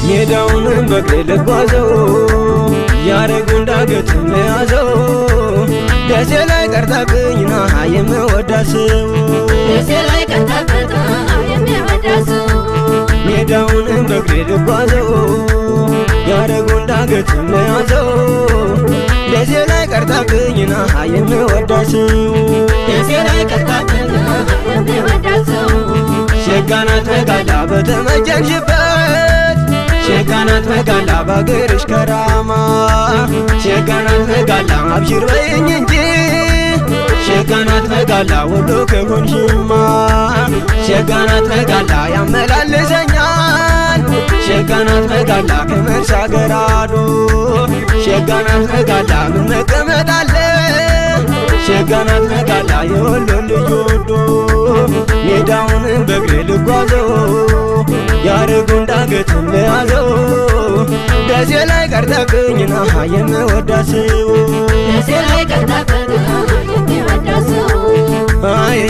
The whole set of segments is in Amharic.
ሜዳውን በእግሬ ልጓዘው ያረጉን ዳገት ለያዘው ደሴ ላይ ቀርታብኝና የምወዳሰው ደሴ ላይ ቀርታብኝና የምወዳሰው ሜዳውን በእግሬ ልጓዘው ያረጉን ዳገት ለያዘው ደሴ ላይ ቀርታብኝና የምወዳሰው ደሴ ላይ ቀርታብኝና የምወዳሰው ሸጋናት መጋላ በተመጀንሽበት ሸጋናት መጋላ ባገርሽ ከራማ ሸጋናት መጋላ አብሽር በይኝ እንጂ ሸጋናት መጋላ ወሎ ከሆንሽማ ሸጋናት መጋላ ያመላልሰኛል ሸጋናት መጋላ ከመርሳ ገራዶ ሸጋናት መጋላ ምን መቀመጥ አለ ሸጋናት መጋላ የወሎ ልጅ ወዶ ሜዳውን በእግሬ ልጓዘው ያረጉን ዳገት ለያዘው ደሴ ላይ ቀርታብኝና የምወዳሰው ደሴ ላይ ቀርታብኝና የምወዳሰው አይ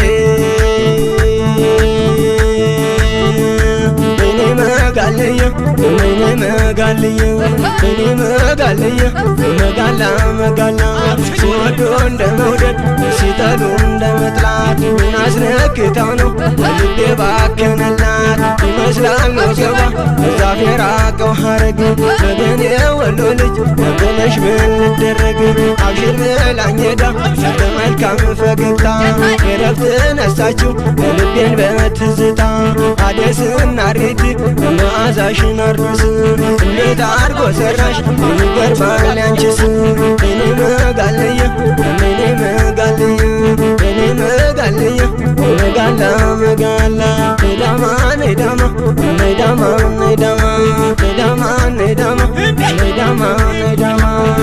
እኔ መጋልየ መጋላ መጋላ ሲወዱ እንደ መውደድ ሲጠሉ እንደ መጥላት ምን አስነክታው ነው ልቤ ባከነላት ይመስላል ወገቧ ዛፍ የራቀው ሐረግ ወገኔ ወሎ ልጅ ብለሽ ምን ልደረግ አብሽር ብላኝ ሄዳ በመልካም ፈገግታ የረፍት ነሳችው ልቤን በትዝታ አደስና ሬት መዓዛሽን አርስ እንዴት አድርጎ ሰራሽ ይገርማል ያንቺስ እኔ መጋልየ መጋላ መጋላ ዳማ ነዳማ ነዳማ ነዳማ ነዳማ ነዳማ ነዳማ ነዳማ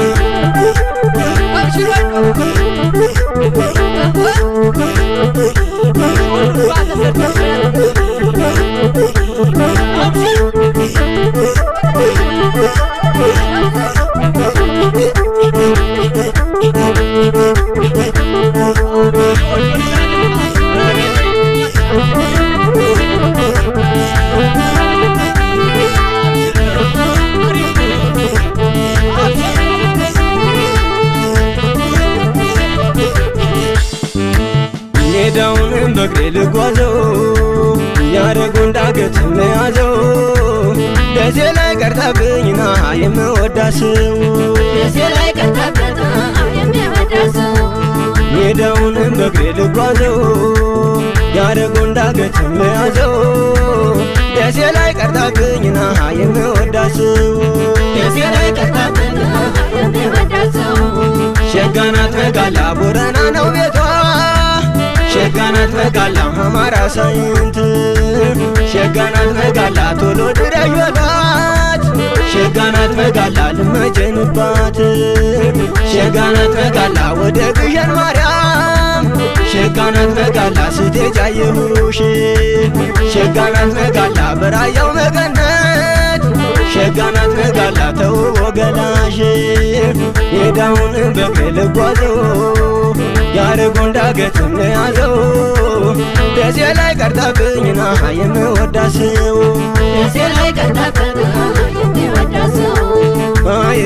ሜዳውን በእግሬ ልጓዘው ያረጉን ዳገት ለያዘው ደሴ ላይ ቀርታብኝና የምወዳሰው ደሴ ላይ ቀርታብኝና የምወዳሰው ሜዳውን በእግሬ ልጓዘው ያረጉን ዳገት ለያዘው ደሴ ላይ ቀርታብኝና የምወዳሰው ደሴ ላይ ቀርታብኝና የምወዳሰው ሸጋናት መጋላ ቦረና ነው ቤቷ ሸጋናት መጋላ አማራ ሳይንት ሸጋናት መጋላ ቶሎ ድረሽ በሏት ሸጋናት መጋላ ልመጀንባት ሸጋናት መጋላ ወደ ግሸን ማርያም ሸጋናት መጋላ ስትሄጂ አየሁሽ ሸጋናት መጋላ በራያው መገነት ሸጋናት መጋላ ተውቦ ገላሽ ሜዳውን በእግሬ ልጓዘው ያረጉን ዳገት ለያዘው ደሴ ላይ ቀርታብኝና የምወዳሰው ደሴ ላይ ቀርታብኝና የምወዳሰው አይ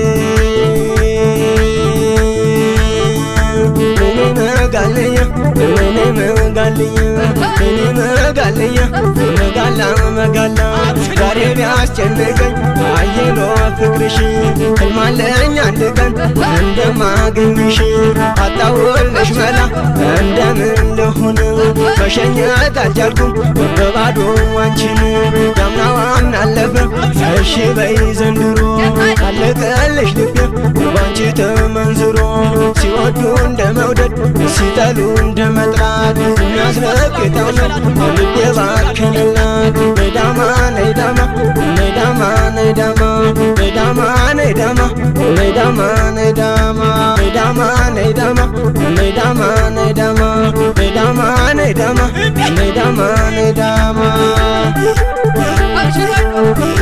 መጋላ መጋላ ዛሬ ቢያስጨንቀኝ አየሎ ፍቅርሽ ህልማለኝ አንድ ቀን እንደማገኝሽ አጣውልሽ መላ እንደምን ልሁን መሸኘት አልቻልኩም በባዶ አንቺን ያምናው አምናለፈ እሺ በይ ዘንድሮ አለቀልሽ ልቤ ባንቺ ተመንዝሮ ሲወዱ እንደ መውደድ ሲጠሉ እንደ መጥላት የሚያስረግጠው ነው ልቤ ባከነላት ነዳማ ነዳማ ነዳማ ነዳማ ነዳማ ነዳማ ነዳማ ነዳማ ነዳማ ነዳማ ነዳማ ነዳማ ነዳማ ነዳማ ነዳማ ነዳማ